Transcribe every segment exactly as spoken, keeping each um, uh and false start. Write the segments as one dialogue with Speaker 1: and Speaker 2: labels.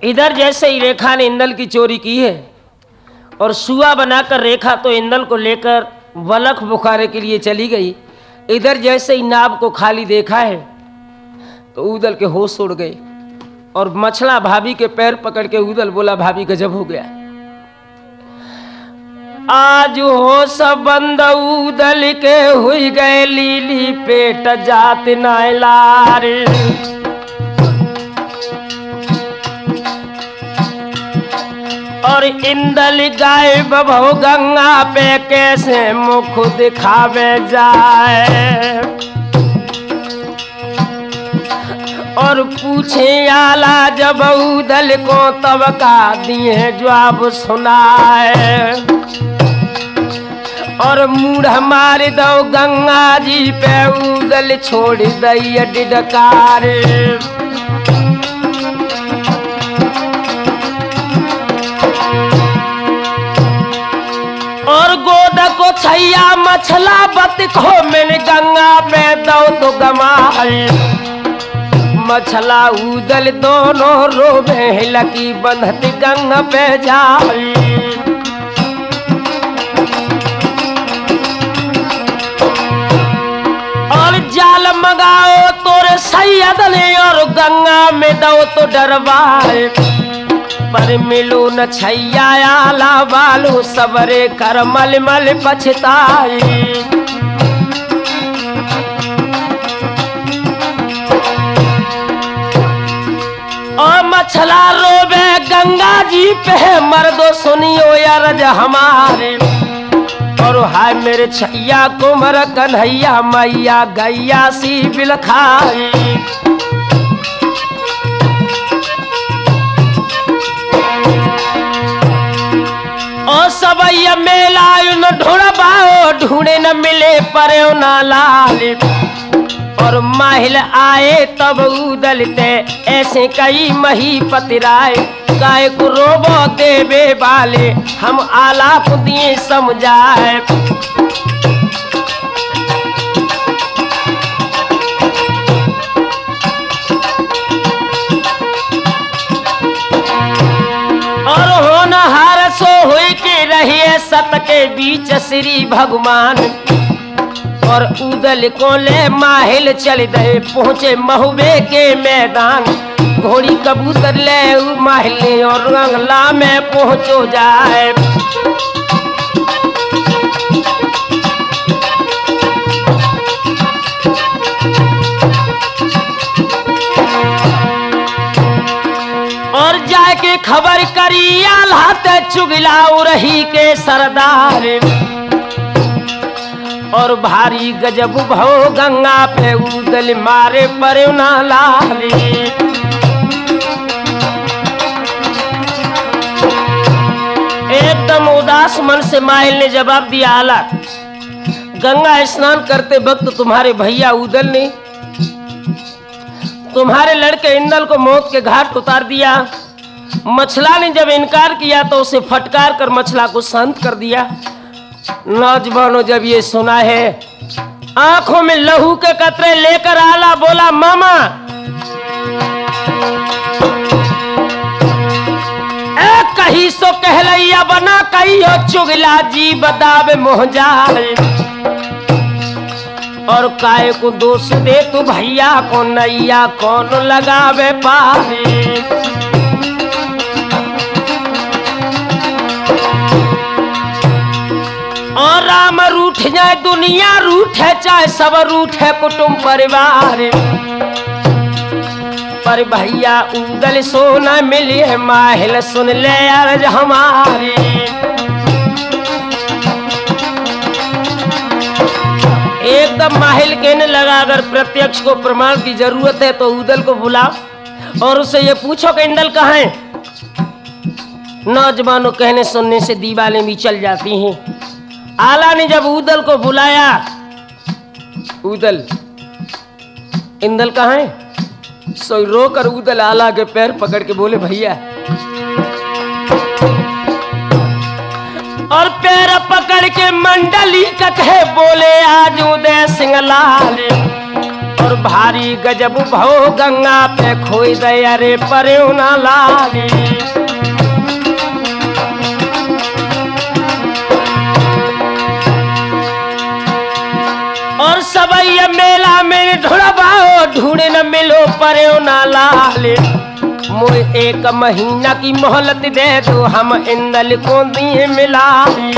Speaker 1: इधर जैसे ही रेखा ने इंदल की चोरी की है और सुआ बनाकर रेखा तो इंदल को लेकर वलख बुखारे के लिए चली गई। इधर जैसे ही नाव को खाली देखा है तो उदल के होश उड़ गए और मछला भाभी के पैर पकड़ के उदल बोला, भाभी गजब हो गया, आज हो सब बंद उदल के हुई गए लीली पेट जात नायलार। और इंदल गाय बभो गंगा पे कैसे मुख दिखावे जाए। और पूछे आला जब उदल को तब का दिए जवाब सुनाए। और मूढ़ मार दो गंगा जी पे उदल छोड़ दई डिडकार। और गोद को छैया मछला बत को मैंने गंगा में दो तो गमाई। मछला उदल दोनों रोवे लकी बंधत गंगा पे जाई। और जाल मंगाओ तोरे सैयद ने और गंगा में दो तो डरवाए। पर मिलो न छैया आला बालो सबरे कर मल मल पछताई। और मछला रोवे गंगा जी पे मर्दो सुनियो यार हमारे। और हाय मेरे छैया कुमर कन्हैया मैया गैया सी बिलखाई। और सबैया मेला न ढूंढबाओ ढूंढे न मिले परे न लाल। और महिल आए तब उदलते ऐसे कई मही पतिराए। काय को रोबो देवे वाले हम आला को दिए समझाए। और होनहार सो हुई के रहिए सत के बीच श्री भगवान। और उदल को ले माहिल चल गए पहुंचे महुबे के मैदान। घोड़ी कबूतर ले माहिले और रंगला में पहुंचो जाए। और जाके खबर करी आलाते चुगलाऊ रही के सरदार। और भारी गजब भो गंगा पे उदल मारे पर ना लाली। एकदम उदास मन से माहिल ने जवाब दिया, आला गंगा स्नान करते वक्त तुम्हारे भैया उदल ने तुम्हारे लड़के इंदल को मौत के घाट उतार दिया। मछला ने जब इनकार किया तो उसे फटकार कर मछला को शांत कर दिया। नौजवानों जब ये सुना है आंखों में लहू के कतरे लेकर आला बोला, मामा ए कहीं सो कहलैया बना कहीं हो चुगला जी बतावे मोहजाल। और काय को दोष दे तू भैया को नैया कौन लगावे पारी। और राम रूठ जाए दुनिया रूठे चाहे सब रूठे कुटुंब परिवार। पर भैया उदल सोना मिली है माहिल सुन ले अर्ज हमारी। एकदम माहिल कहने लगा, अगर प्रत्यक्ष को प्रमाण की जरूरत है तो उदल को बुलाओ और उससे ये पूछो कि इंदल कहाँ है। नौजवानों कहने सुनने से दीवालें भी चल जाती हैं। आला ने जब उदल को बुलाया, उदल इंदल कहाँ है? सो रोकर उदल आला के पैर पकड़ के बोले, भैया। और पैर पकड़ के मंडली कहे बोले, आज उदय सिंह लाल। और भारी गजब भव गंगा पे खोई दया रे परे ना लाली। और सबैया मेला में ढूंढबाओ ढूंढे न मिलो परे ना लाली। मुझे एक महीना की मोहलत दे दो हम इंदल को दिए मिला।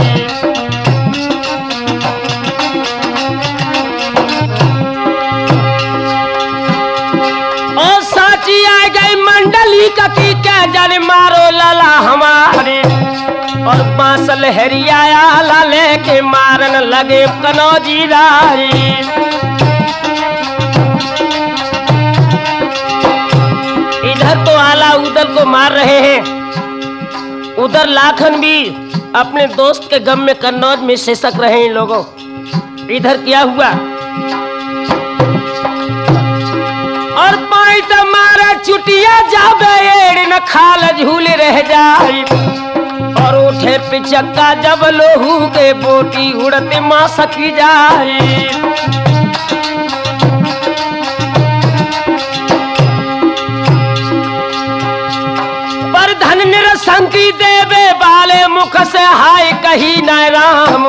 Speaker 1: और साची आ गई मंडली का की क्या जाने मारो लाला हमारे। और बांस लहरिया लाले के मारन लगे कनौजी रारी। इधर तो आला उधर को मार रहे हैं। उधर लाखन भी अपने दोस्त के गम में कन्नौज में सिसक रहे हैं लोगों। इधर क्या हुआ और पाई तो मारा चुटिया जाबे एड़ न खाल झूले रह जाई। और उठे पिचक्का जब लोहू के बोटी उड़ते मां सकी जाई। पर धन निरसंकी देवे बाले मुख से हाय कही न राम।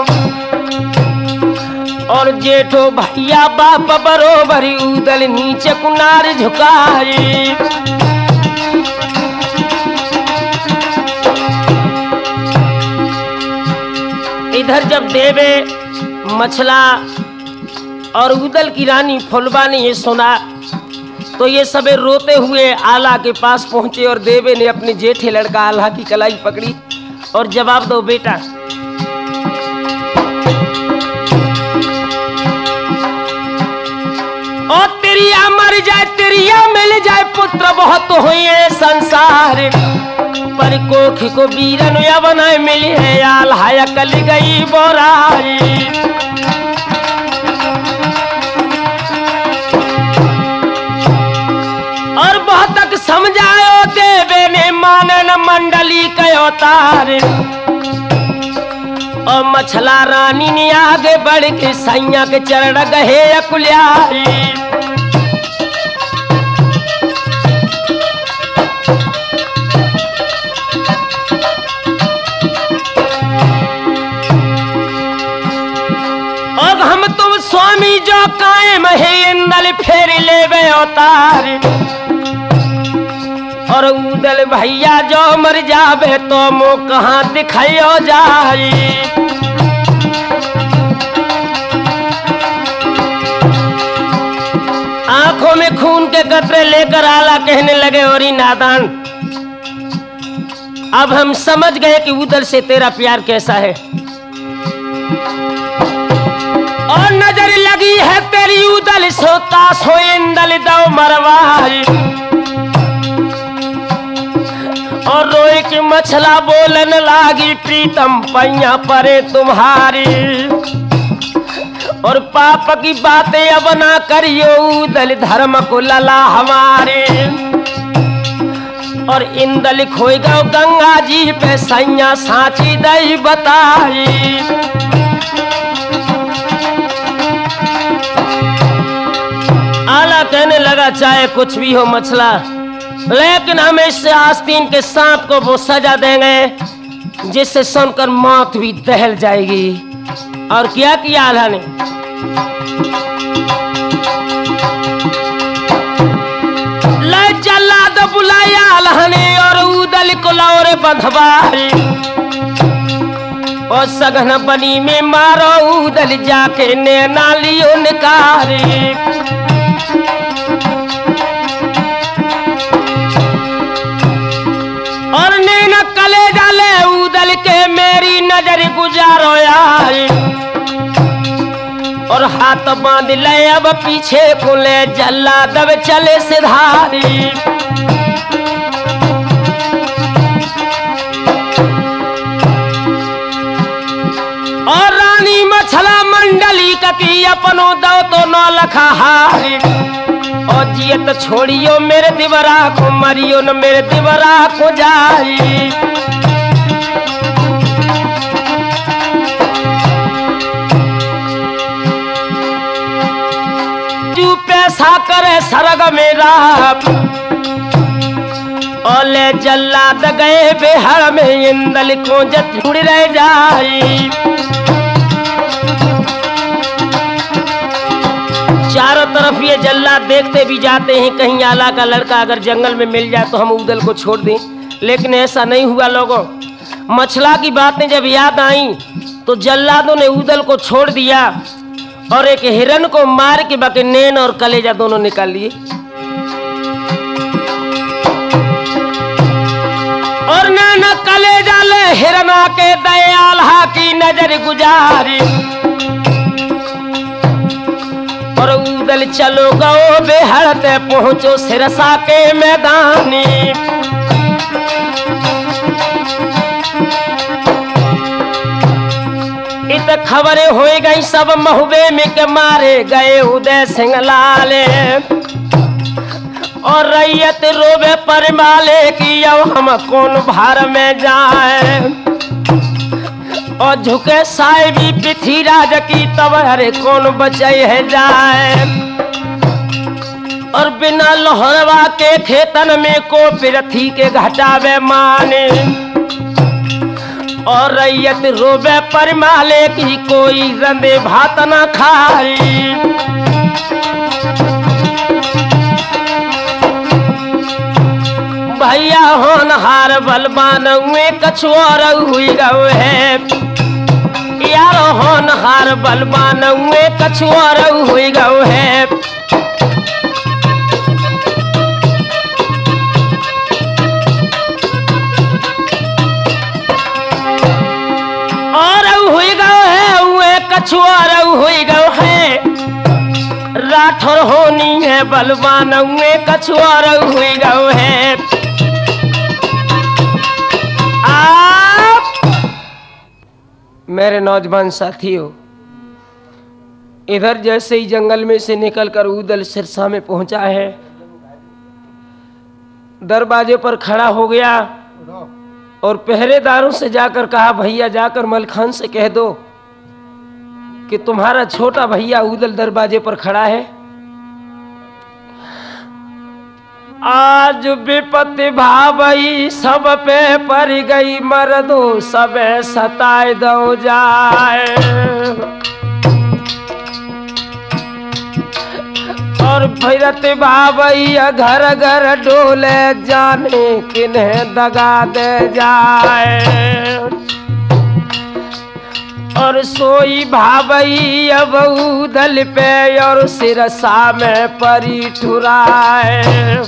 Speaker 1: और जेठो भैया बाप बरोबरी उदल नीचे कुनार झुकाई। इधर जब देवे मछला और उदल की रानी फुलबा ने ये सुना तो ये सबे रोते हुए आला के पास पहुंचे। और देवे ने अपने जेठे लड़का आला की कलाई पकड़ी और जवाब दो बेटा। और तेरिया मर जाए तेरिया मिल जाए पुत्र बहुत हुए संसार। पर कोख को बीरन यवन मिली है आल्हा कल गई बोरारी। और बहुत तक समझायो देवे ने मानन मंडली कयो तार। और मछला रानी ने आगे बढ़ के सैया के चरण गहे अकुल्यारी। अब हम तुम स्वामी जो कायम है इंदल फेर लेवे अवतार। और उदल भैया जो मर जावे तो मो कहाँ दिखायो जाई। आंखों में खून के कतरे लेकर आला कहने लगे और नादान अब हम समझ गए कि उदल से तेरा प्यार कैसा है। और नजर लगी है तेरी उदल सोता सो इंदल दो मरवाई। और रोए की मछला बोलन लागी प्रीतम पैया परे तुम्हारी। और पाप की बातें अब ना करियो उदल धर्म को लला हमारे। और इंदल खोई गो गंगा जी पे सैया साची दई बताई। आला कहने लगा चाहे कुछ भी हो मछला लेकिन हम इससे आस्तीन के सांप को वो सजा देंगे जिससे सुनकर मौत भी दहल जाएगी। और क्या किया आला ने ले जल्लाद बुलाया आला ने और उदल को लौरे बंधवाई। और सघन बनी में मारो उदल जाके नैना लियो निकारी। और नैना कले डाले उदल के मेरी नजर गुजारो यार। और हाथ बांध ले अब पीछे को ले जल्लाद अब चले सिधारी। और रानी मछला मंडली ककी अपनो दो तो नौ लखा हारी। और जियत छोड़ियो मेरे दिवरा को मरियो न मेरे दिवरा को जाई। सिरसा करे सरग मेरा ओले जल्लाद गए बेहर में इंदल को जत जुड़ रह जाई। चारों तरफ ये जल्लाद देखते भी जाते हैं कहीं आला का लड़का अगर जंगल में मिल जाए तो हम उदल को छोड़ दें, लेकिन ऐसा नहीं हुआ लोगों। मछला की बातें जब याद आई तो जल्लादों ने उदल को छोड़ दिया और एक हिरन को मार के बाकी नैन और कलेजा दोनों निकाल लिए और नैन कलेजा ले हिरना के दयाल की नजर गुजारी और उदल चलो गो बेहड़ते पहुंचो सिरसा के मैदानी। इत खबरें हो गई सब महुबे में के मारे गए उदय सिंह लाले और रैयत रोबे पर माले की अब हम कौन भार में जाए और झुके साहिबी पृथ्वीराज की तब हरे कौन बचे है जाए और बिना लोहरवा के खेतन में को पृथ्वी के घटावे माने और रैयत रोबे पर माले की कोई रंदे भात न खाई। भैया होनहार बलवान हुए कछुआर हुई गौ है यार होनहार बलवान हुए कछुआर हुई गौ है। और हुई गौ है हुए कछुआर हुई गौ है राठौर होनी है बलवान हुए कछुआर हुई गौ है। मेरे नौजवान साथियों, इधर जैसे ही जंगल में से निकलकर उदल सिरसा में पहुंचा है, दरवाजे पर खड़ा हो गया और पहरेदारों से जाकर कहा भैया जाकर मलखान से कह दो कि तुम्हारा छोटा भैया उदल दरवाजे पर खड़ा है। आज विपत्ति भावई सब पे पड़ गई मर्दो सब सताए दो जाए और भैरत भावई घर घर डोले जाने किन्हें दगा दे जाए और सोई भावई अब उदल पे और सिरसा में परी ठुराए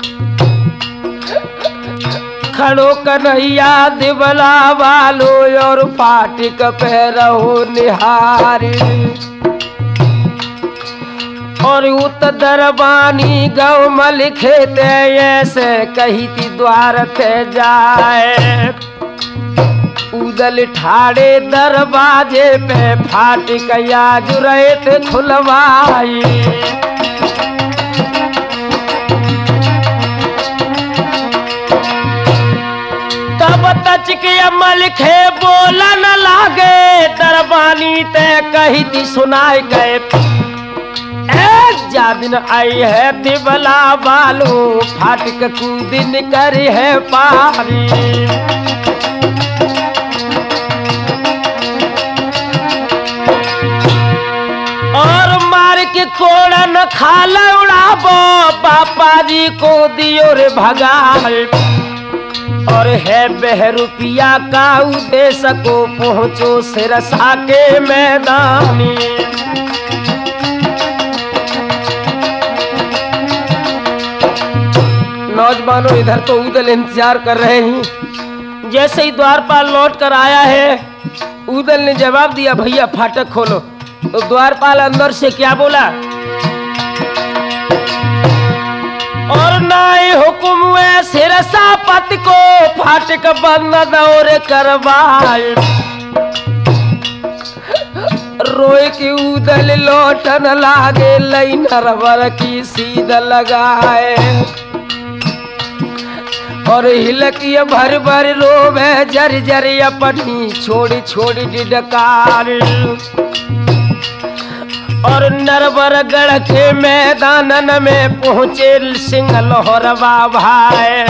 Speaker 1: खड़ो कन्हैया दिवला वालो और फाटिक पे रहो निहारी और उत दरबानी गौ मल खेते ऐसे कही थी द्वार थे जाए उदल ठाड़े दरवाजे पे फाटिक आज रहे थे खुलवाई तब तच के अमल खे बोला न लागे दरबानी ते कही थी सुनाए गए एक जादिन आई है दिवला बालू फाटिक कूदिन करी है पारी और मार के कोड़न खाला उड़ाबो पापा जी को दियो रे भगाल और है बह रुपिया का उदेश को पहुंचो सिरसा के मैदानी नौजवानों इधर तो उदल इंतजार कर रहे हैं। जैसे ही द्वारपाल लौट कर आया है उदल ने जवाब दिया भैया फाटक खोलो। तो द्वारपाल अंदर से क्या बोला और नाई हुकुम हुए सिरसा पति को फाटक बंद दौर करवाए रोए की उदल लौटन लागे लई नरवर की सीध लगाए और हिलकी भर भर रोवे जर जर अपनी छोड़ी छोड़ी डिडकार और नरवरगढ़ के मैदानन में पहुंचे सिंह लोहरवा भाई।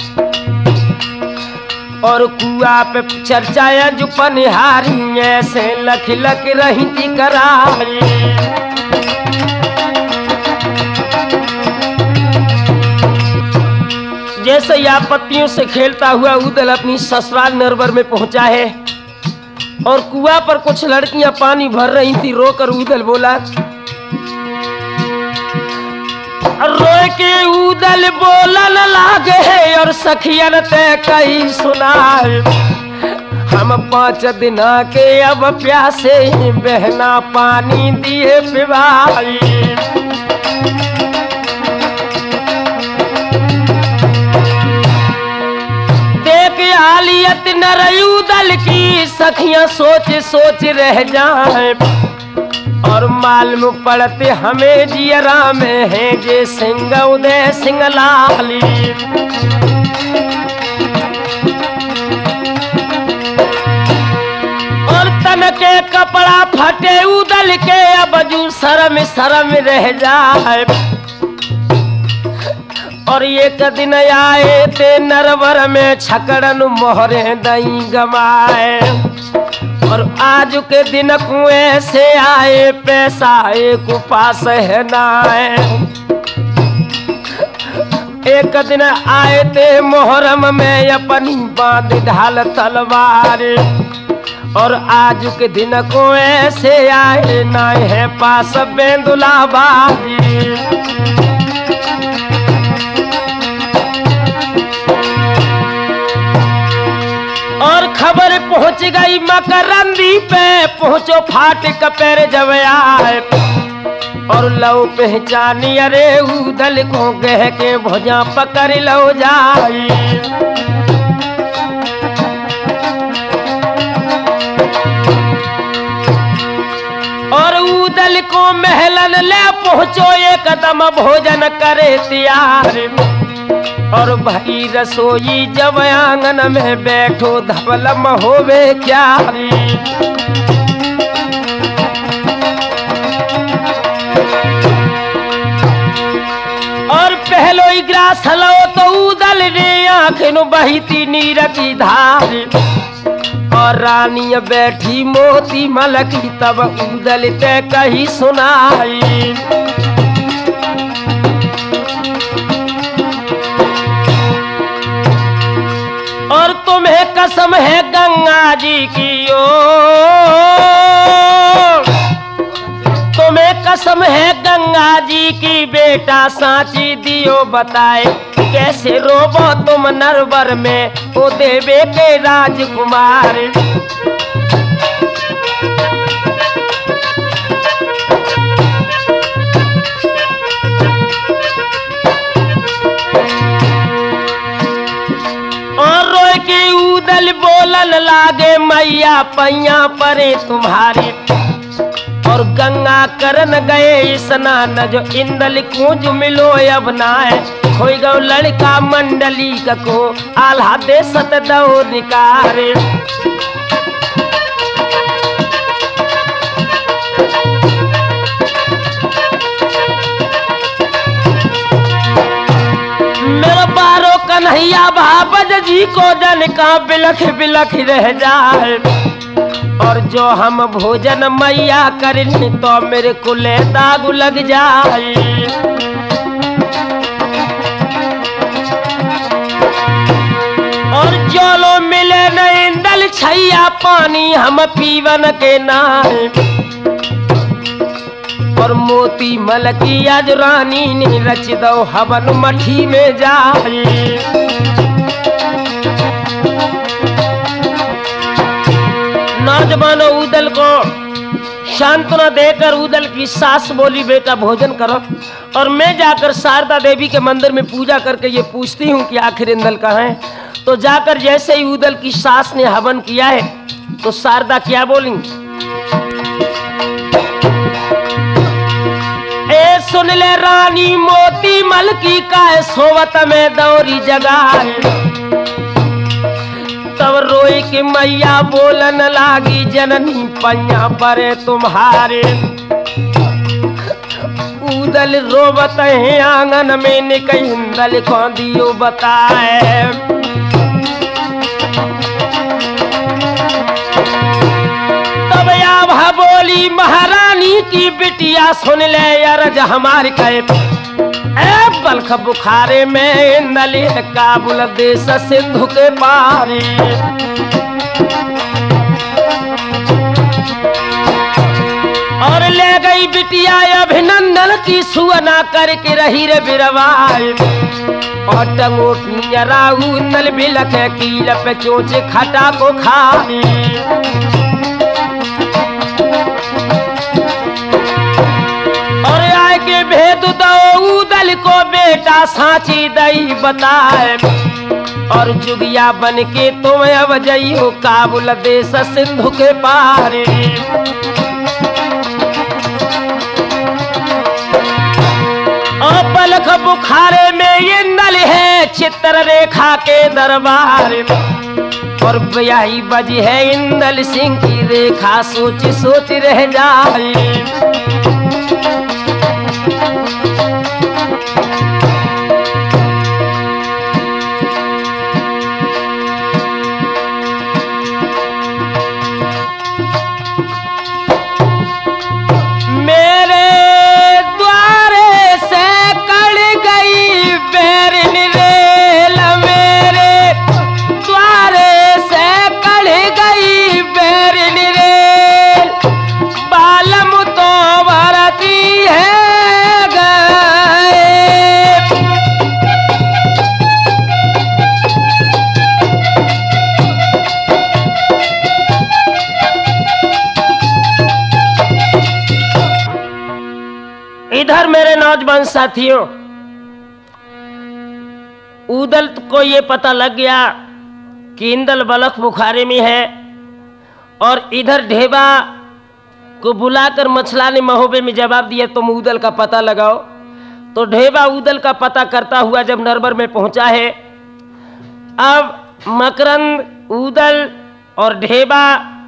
Speaker 1: और कुआ पे चर्चा जो पनिहारी ऐसे लख लख रही थी करारी। जैसे या पत्तियों से खेलता हुआ उदल अपनी ससुराल नरवर में पहुंचा है और कुआं पर कुछ लड़कियां पानी भर रही थी। रोकर उदल बोला, रोए के उदल बोलन लागे है और सखियन ते कही सुनाए, हम पांच दिन के अब प्यासे बहना पानी दिए पिवाई। हालियत नरयुदल की सखियां सोच सोच रह जाए और मालूम पड़ते हमें जियरा में है जे सिंह उदय सिंह लाली। और तन के कपड़ा फटे उदल के अब जू शर्म शर्म रह जाए। और एक दिन आए थे नरवर में छकड़न मोहरे दई गमाए। और आज के दिन कुएं से आए पैसा एक पास है नाए। एक दिन आए थे मोहरम में अपनी बांध ढाल तलवार। और आज के दिन कुएं से आए नाए है पास बेंदुला बाजी। और खबर पहुंच गई मकरंदी पे, पहुंचो फाटक पैर जब आए। और लो पहचानी अरे उदल को कह के भुजा पकड़ लो जाई। और उदल को महलन ले पहुंचो एकदम भोजन करे तैयार। और भाई रसोई जब आंगन में बैठो धवलम होवे क्या। और पहलो ग्रास लो तो उदल ने आंखन बहती नीर की धार। और रानी बैठी मोती मलकी तब उदल ते कही सुनाई। और तुम्हें कसम है गंगा जी की ओ, तुम्हें कसम है गंगा जी की बेटा सांची दियो बताए। कैसे रोबो तुम नरवर में ओ देवे के राजकुमार। उदल बोलन लागे मैया पैया परे तुम्हारे। और गंगा करन गए स्नान जो इंदल कुंज मिलो अब नाए। खोई गौ लड़का मंडली को आल्हा दे सत दो निकारे। मेरा बारो कन्हैया बाबज जी को जन का बिलख बिलख रह जाए। और जो हम भोजन मैया करनी तो मेरे कुले दाग लग जाए। और जो लो मिले न इंदल छैया पानी हम पीवन के नाम। और मोती मलकी आज रानी ने रच दो हवन मठी में जाए। नौजवानों उदल को सांत्वना देकर उदल की सास बोली बेटा भोजन करो। और मैं जाकर शारदा देवी के मंदिर में पूजा करके ये पूछती हूँ कि आखिर इंदल कहाँ है। तो जाकर जैसे ही उदल की सास ने हवन किया है तो शारदा क्या बोली, ए सुन ले रानी मोती मलकी का सोवत में दौरी जगाए। तब रोई कि मैया बोलन लागी जननी पैया परे तुम्हारे। उदल रोबत है आंगन में निकई इंदल को दियो बताए। तब या बोली महारानी की बिटिया सुन ले अरज हमारी कहे ए बल्ख बुखारे में इंदल काबुल देश सिंधु के पारे। और ले गई बिटिया अभिनंदन की सुअना करके रही रे बिरवाए। और टंगोटी राऊ नल बिलख कील पे चोच खटा को खाने। और आए के भेद दो उदल को बेटा सांची दई बताए। और जुगिया बन के तुम अब जइयो काबुल देश सिंधु के पारे। और पलक बुखारे में ये नल है चित्र रेखा के दरबार। और ब्याही बजी है इंदल सिंह की रेखा सोच सोच रह जाए। इधर मेरे नौजवान साथियों, उदल को ये पता लग गया कि इंदल बलख बुखारे में है। और इधर ढेबा को बुलाकर मछला ने महोबे में जवाब दिया तुम उदल का पता लगाओ। तो ढेबा उदल का पता करता हुआ जब नरबर में पहुंचा है, अब मकरंद, उदल और ढेबा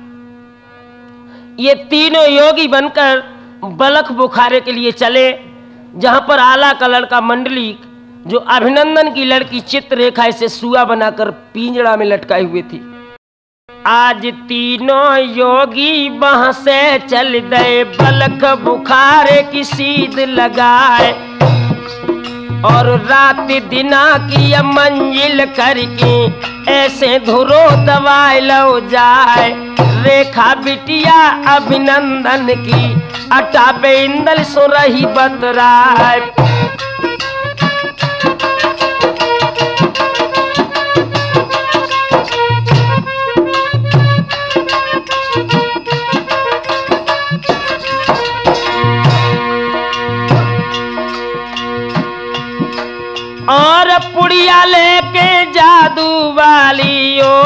Speaker 1: ये तीनों योगी बनकर बलख बुखारे के लिए चले, जहां पर आला का लड़का मंडली जो अभिनंदन की लड़की चित्ररेखा से सुआ बनाकर पिंजड़ा में लटकाई हुई थी। आज तीनों योगी वहां से चल गए बलख बुखारे की सीध लगाए। और रात दिना की मंजिल करके ऐसे धुरो दवाई लो जाए। रेखा बिटिया अभिनंदन की अटाबे इंदल सो रही बतराए। और पुड़िया लेके जादू वाली ओ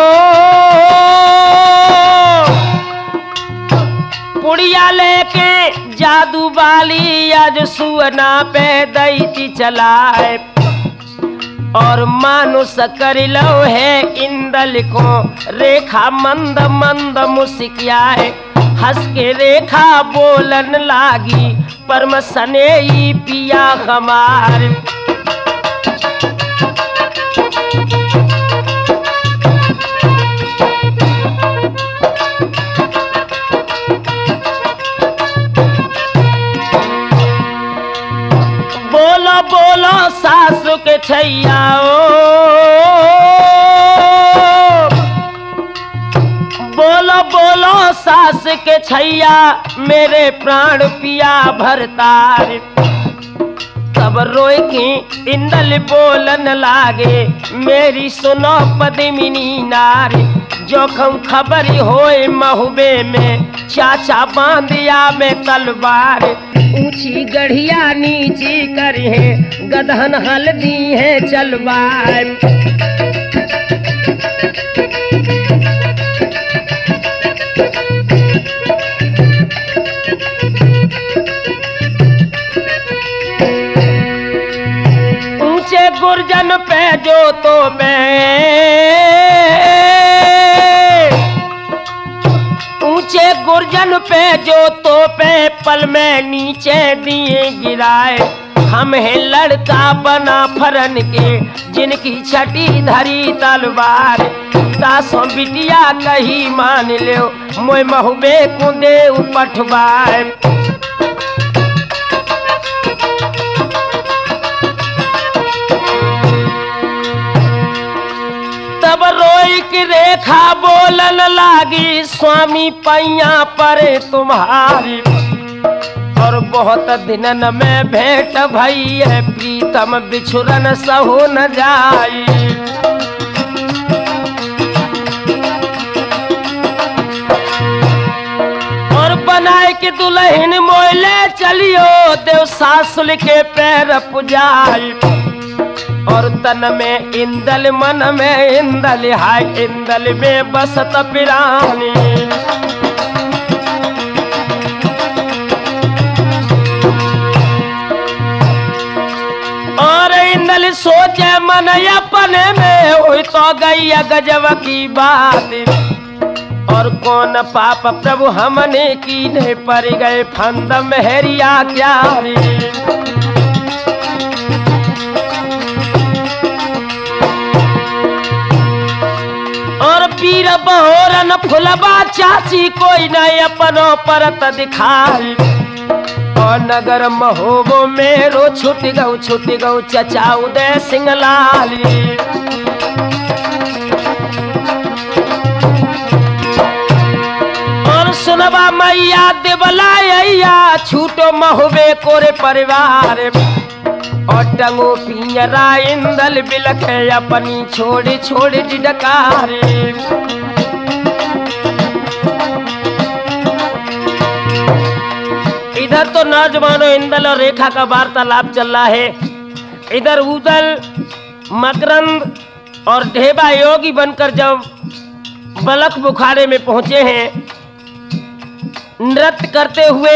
Speaker 1: पुड़िया लेके जादू वाली आज सुअना पे दैती चलाए। और मानुष कर लो है इंदल को रेखा मंद मंद मुस्कियाए। हंस के रेखा बोलन लागी परम सने पिया हमार। बोलो बोलो सासु के छैया बोलो बोलो सास के छैया मेरे प्राण पिया भरतार। तब रोए की इंदल बोलन लागे मेरी सुनो पद्मिनी नारी। जोखम खबर होए महुबे में चाचा बांधिया में तलवार। ऊंची गढ़िया नीची करी है गदहन हल्दी है चलवार। ऊंचे गुर्जन पे जो तो मैं ऊंचे गुर्जन पे जो तो पे पल में नीचे दिए गिराए। हम हैं लड़का बना फरन के जिनकी छठी धरी तलवार। दासों बिटिया कही मान लो मोय महुबे को दे पठवाए। तब रोई की रेखा बोलन लागी स्वामी पैया पर तुम्हारी। और बहुत दिनन में भेंट भई है प्रीतम बिछुरन सहु न जाई। और बनाए के दुल्हन मोले चलियो देव सासुल के पैर पुजाई। और तन में इंदल मन में इंदल हाय इंदल में बसत पिरानी। और इंदल सोचे मन अपने में हुई तो गई गजब की बात। और कौन पाप प्रभु हमने की नहीं पर गए फंद मेहरिया क्या रे। और पीर बहोरन फुलबा चाची कोई नहीं अपनों परत दिखाई। और नगर महोबो मेरो छुट गौ छुट गौ चचा उदय सिंह लाली। और सुनबा मैया दिबलाया छूटो महुबे कोरे परिवार। और टंगो पिंजरा इंदल बिलखे अपनी छोड़ छोड़ डिडकारे। इधर तो नौजवानों इंदल और रेखा का वार्तालाप चल रहा है। इधर उदल मकरंद और ढेबा योगी बनकर जब बलख बुखारे में पहुंचे हैं नृत्य करते हुए,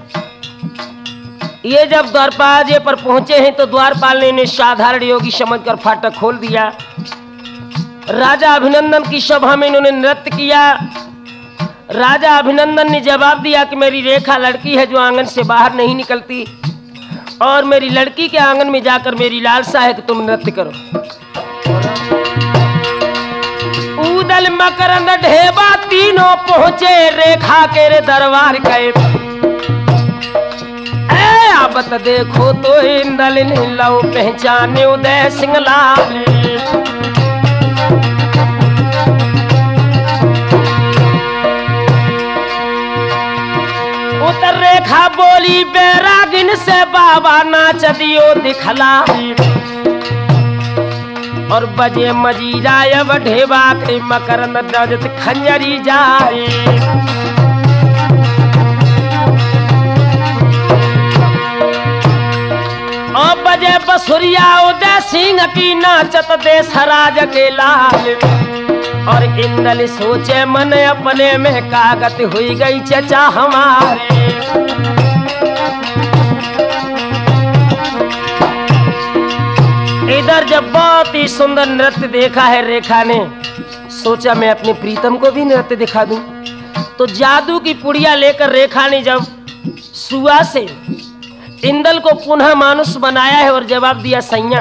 Speaker 1: ये जब द्वारपाल पर पहुंचे हैं तो द्वारपाल ने इन्हें साधारण योगी समझकर फाटक खोल दिया। राजा अभिनंदन की सभा में इन्होंने नृत्य किया। राजा अभिनंदन ने जवाब दिया कि मेरी रेखा लड़की है जो आंगन से बाहर नहीं निकलती और मेरी लड़की के आंगन में जाकर मेरी लालसा है कि तुम नृत्य करो। उदल मकरंद ढेबा तीनों पहुंचे रेखा के रे दरबार गए। ए आबत देखो तो इंदल ने लो पहचाने उदय सिंह लाल। उतर रेखा बोली बैरागिन से बाबा नाच दियो दिखलाई। और बजे मजीरा अब ढेबा के मकरंद दजत खंजरी जाए। और बजे बसुरिया उदय सिंह की नाचत देश राज के लाल। और इंदल सोचे मन अपने में कागत हुई गई चचा हमारे। इधर जब बहुत ही सुंदर नृत्य देखा है रेखा ने, सोचा मैं अपने प्रीतम को भी नृत्य दिखा दूं। तो जादू की पुड़िया लेकर रेखा ने जब सुआ से इंदल को पुनः मानुष बनाया है और जवाब दिया सैया।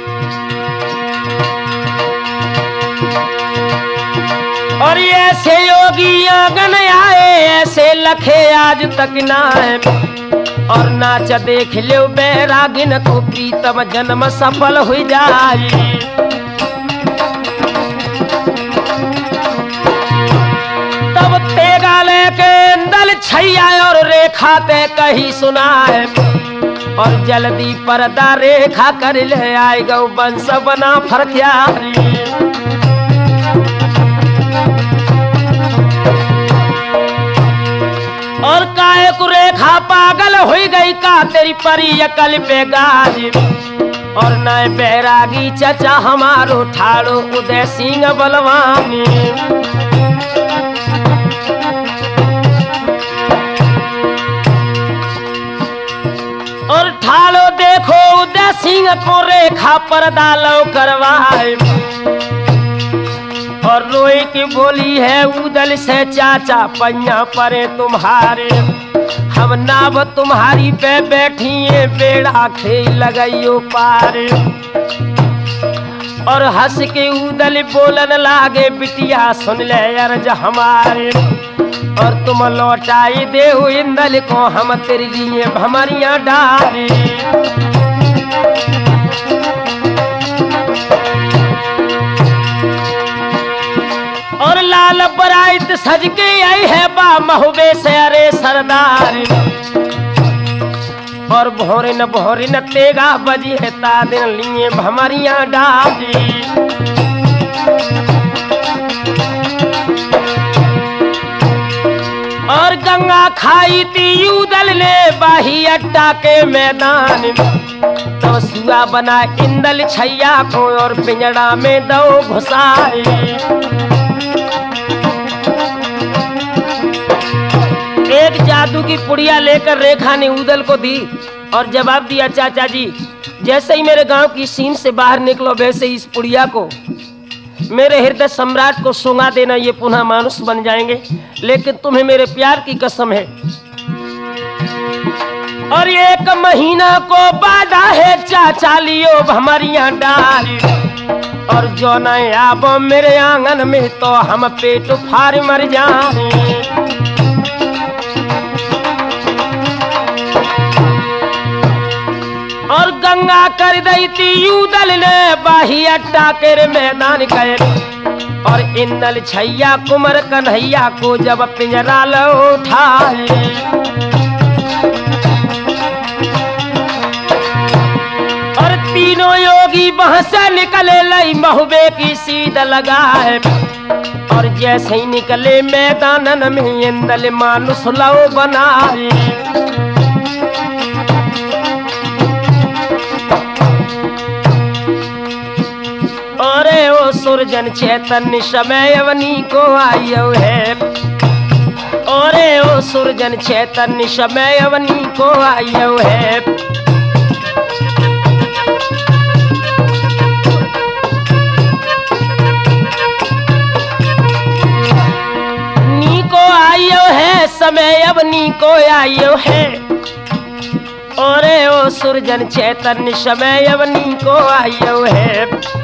Speaker 1: और ये ऐसे योगी आंगन आए ऐसे लखे आज तक ना है। और नाच देख लो बैरागिन को प्रीतम जन्म सफल हो जाए। तब तेगा लेके इंदल छैया और रेखा ते कही सुनाए। और जल्दी पर्दा रेखा कर ले आए गौ बंस बना फरख्यारी। और काहे को रेखा पागल हो गई का तेरी परी अकल पे गाजी। और नए बैरागी चचा हमारो ठाड़ो उदय सिंह बलवानी। और ठाड़ो देखो उदय सिंह को रेखा पर्दा लो करवाए। और रोए की बोली है उदल से चाचा पैया परे तुम्हारे, हम नाव तुम्हारी पे बैठिए बेड़ा खेल लगाइयो पार। और हंस के उदल बोलन लागे बिटिया सुन ले अर्ज हमारे, और तुम लौटाई दे इंदल को हम तेरे लिए भमरिया डाले। और लाल बराइत सज के आई है बा महुबे से अरे सरदार, और भोरे न भोरे न तेगा बजी है तादिन लिए भमरिया डाली। और गंगा खाई थी उदल ने बाही अड्डा के मैदान, तो सुआ बना इंदल छैया को और पिंजड़ा में दो घुसाए। एक जादू की पुड़िया लेकर रेखा ने उदल को दी और जवाब दिया, चाचा जी जैसे ही मेरे गांव की सीन से बाहर निकलो वैसे ही इस पुड़िया को मेरे हृदय सम्राट को सुंगा देना, ये पुनः मानुष बन जाएंगे। लेकिन तुम्हें मेरे प्यार की कसम है। और एक महीना को बाधा है चाचा लियो भमरिया डाली, और जो न आबो मेरे आंगन में तो हम पेट फाड़ मर जाए। और गंगा कर दी थी उदल ने बाही अट्टा के मैदान गए, और इंदल छैया कुमर कन्हैया को जब पिंजरा लो उठाए। और तीनों योगी वहां से निकले लई महुबे की सीध लगाए, और जैसे ही निकले मैदान में इंदल मानुष लो बनाए। अरे ओ सुरजन चैतन्य समय अवनी को आयो है, अरे ओ सुरजन चैतन्य समय अवनी को आयो है। नी को आयो है समय अवनी को आयो है, अरे ओ सुरजन चैतन्य समय अवनी को आयो है।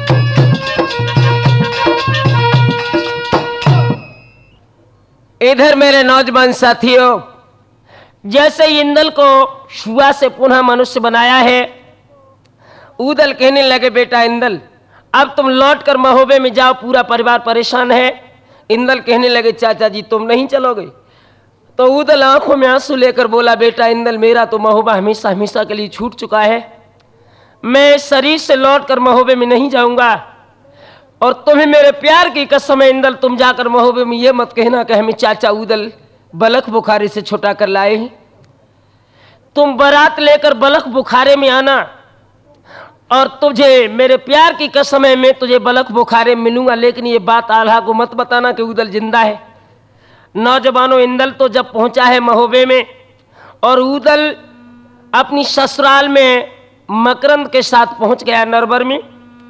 Speaker 1: इधर मेरे नौजवान साथियों, जैसे इंदल को शुआ से पुनः मनुष्य बनाया है, उदल कहने लगे बेटा इंदल अब तुम लौट कर महोबे में जाओ, पूरा परिवार परेशान है। इंदल कहने लगे चाचा जी तुम नहीं चलोगे? तो उदल आंखों में आंसू लेकर बोला बेटा इंदल मेरा तो महोबा हमेशा हमेशा के लिए छूट चुका है, मैं शरीर से लौट कर महोबे में नहीं जाऊंगा। और तुम्हें मेरे प्यार की कसम है इंदल, तुम जाकर महोबे में ये मत कहना कि हमें चाचा उदल बलख बुखारे से छुटा कर लाए हैं। तुम बारात लेकर बलख बुखारे में आना, और तुझे मेरे प्यार की कसम है मैं तुझे बलख बुखारे मिलूंगा, लेकिन ये बात आल्हा को मत बताना कि उदल जिंदा है। नौजवानों, इंदल तो जब पहुंचा है महोबे में, और उदल अपनी ससुराल में मकरंद के साथ पहुंच गया नरबर में।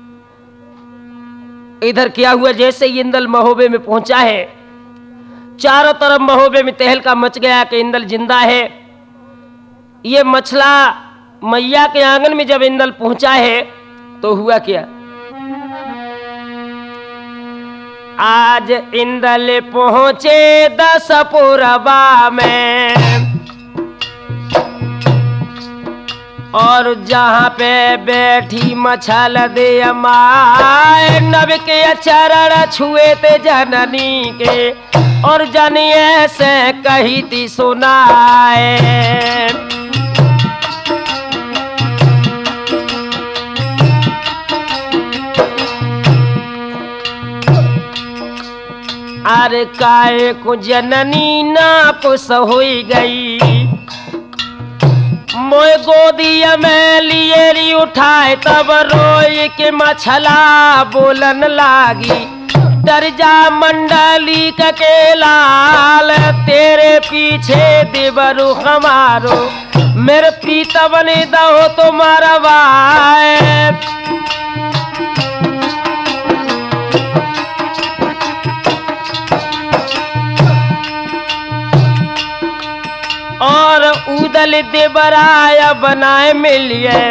Speaker 1: इधर क्या हुआ, जैसे ही इंदल महोबे में पहुंचा है, चारों तरफ महोबे में तहलका मच गया कि इंदल जिंदा है। ये मछला मैया के आंगन में जब इंदल पहुंचा है तो हुआ क्या, आज इंदल पहुंचे दसपुरवा में, और जहां पे बैठी मछल दे माए, नब के चरण छुए ते जननी के, और जनिए से कही थी सुनाए। अरे काय को जननी ना पुस हुई गई, मोए गोदिया में लिए ली उठाए, तब रोई के मछला बोलन लागी, डर जा मंडली के लाल, तेरे पीछे देवरु हमारो, मेरे पीता बने दो तुम्हारा वाय। बराया बनाए मिलिए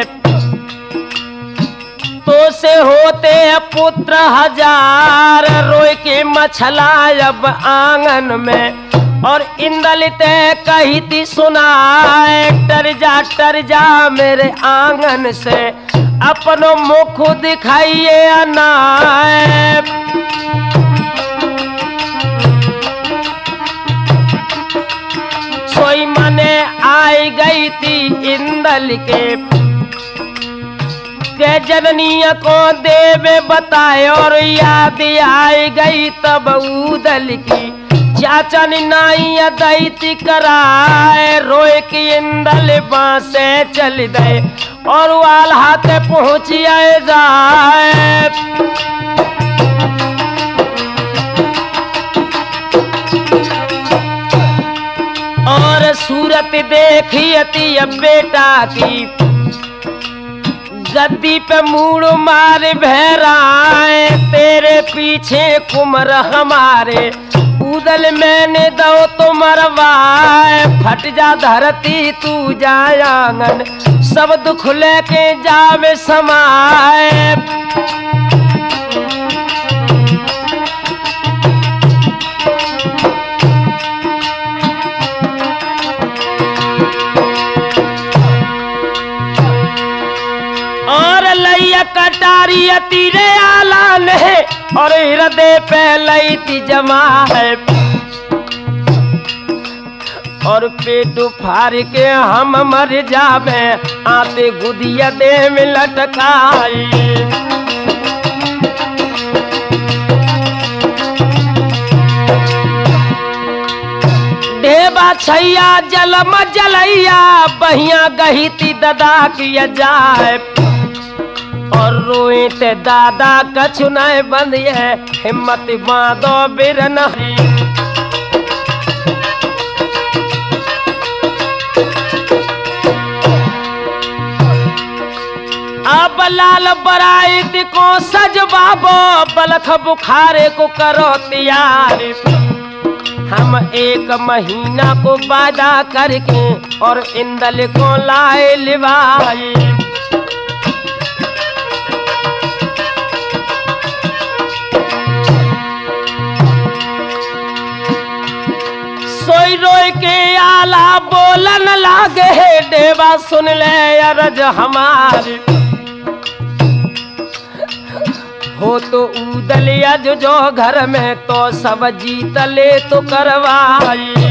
Speaker 1: तो से होते पुत्र हजार रोए के मछला अब आंगन में और इंदलित कही थी सुनाए टर जा टर जा मेरे आंगन से अपनो मुख दिखाइए अनाए सोई मने आई गई थी इंदल के के जननीय को देवे बताए और याद आई गई तब उदल की चाचा नाई दैती कराए रोए की इंदल बासे चल गए और वाल हाथ पहुँच जाए और सूरत देखी अब बेटा की गद्दी पे मूड़ मार भैराए तेरे पीछे कुमर हमारे उदल मैंने दो तो मरवाए फट जा धरती तू जाए आंगन सब दुख लेके जावे समाए कटारी तीरे आला ने और हृदय पे लई थी जमा है और पेट फाड़ के हम मर जावे आते गुदिया दे में लटकाई देवा छैया जलम जलैया बहिया गही थी ददा किया जाए और रोए ते दादा कछु नहीं बंद है हिम्मत बांधो बिरन अब लाल बराइत को सज बाबो बलख बुखारे को करो तैयार हम एक महीना को वादा करके और इंदल को लाए लिवाई सोई रोई के आला बोलन लागे देवा सुन ले अरज हमारी हो तो उदल अज जो घर में तो सब जीत ले तो करवाई